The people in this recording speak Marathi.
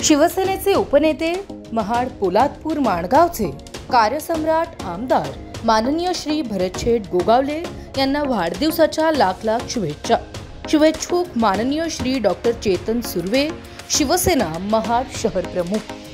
शिवसेनेचे उपनेते महाड पोलादपूर माणगावचे कार्यसम्राट आमदार माननीय श्री भरतशेठ गोगावले यांना वाढदिवसाच्या लाख लाख शुभेच्छा। शुभेच्छुक माननीय श्री डॉक्टर चेतन सुर्वे, शिवसेना महाड शहर प्रमुख।